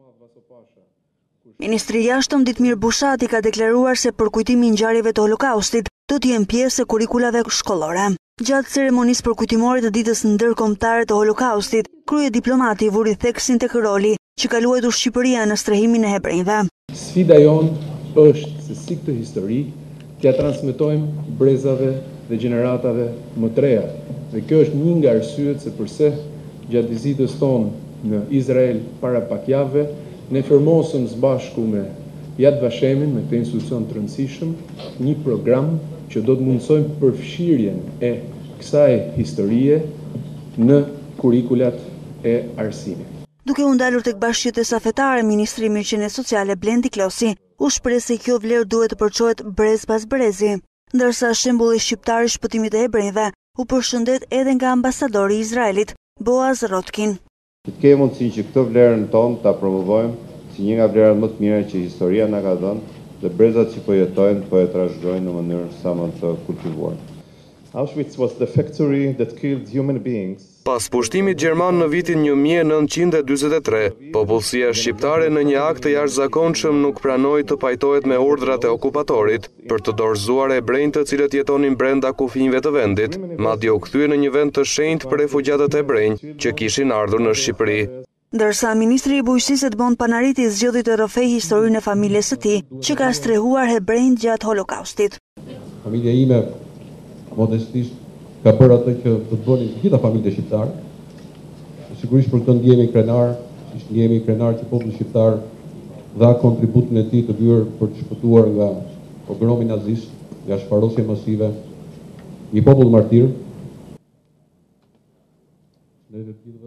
Ministri i Jashtëm Ditmir Bushati ka deklaruar se përkujtimi i ngjarjeve të Holokaustit do të jenë pjesë e kurrikulave shkollore. Gjatë ceremonisë përkujtimore të ditës ndërkombëtare të Holokaustit, krye diplomati vuri theksin tek roli që ka luajtur Shqipëria në strehimin e hebrejve. Sfida jonë është se si këtë histori t'ja transmetojmë brezave dhe gjeneratave më të reja. Dhe kjo është një nga arsyet se përse gjatë vizitës tonë në Izrael para pak javëve, ne firmosëm së bashku me Yad Vashemin, me këtë institucion të rëndësishëm, një program që do të mundsojmë përfshirjen e kësaj historie në kurrikulat e arsimit. Duke u ndalur tek bashkëqytetesa fetare, Ministri i Mirëqenies Sociale Blendi Klosi u shpreh se kjo vlerë duhet të përçohet brez pas brezi, ndërsa shembulli shqiptar i shpëtimit të hebrejve u përshëndet edhe nga ambasadori i Izraelit, Boaz Rotkin. Të kemi mundësinë që këtë vlerën tonë ta promovojmë si një nga vlerat më të mira që historia na ka dhënë dhe brezat që po jetojnë po e trashëgojnë në mënyrë sa më të kultivuar. Auschwitz was the factory that killed human beings. Pas pushtimit gjerman në vitin 1943, popullsia shqiptare në një akt të jashtëzakonshëm nuk pranoi të pajtohet me urdhrat e okupatorit për të dorëzuar hebrejtë të cilët jetonin brenda kufinjve të vendit, madje u kthye në një vend të shenjtë për refugjatët hebrejnë që kishin ardhur në Shqipëri. Ndërsa Ministri i Bujqësisë Edmond Panariti zgjodhi të rrëfejë historinë e familjes së tij, që ka strehuar hebrejnë gjatë Holokaustit. Familja ime modestisht ka bërë atë që do të bënin të gjitha familjet shqiptare. Sigurisht për këtë ndjehemi krenar, siç ndjehemi krenar që populli shqiptar dha kontributin e tij të byrë për të shpëtuar nga pogromi nazist, nga shfarosje masive, një popull martir.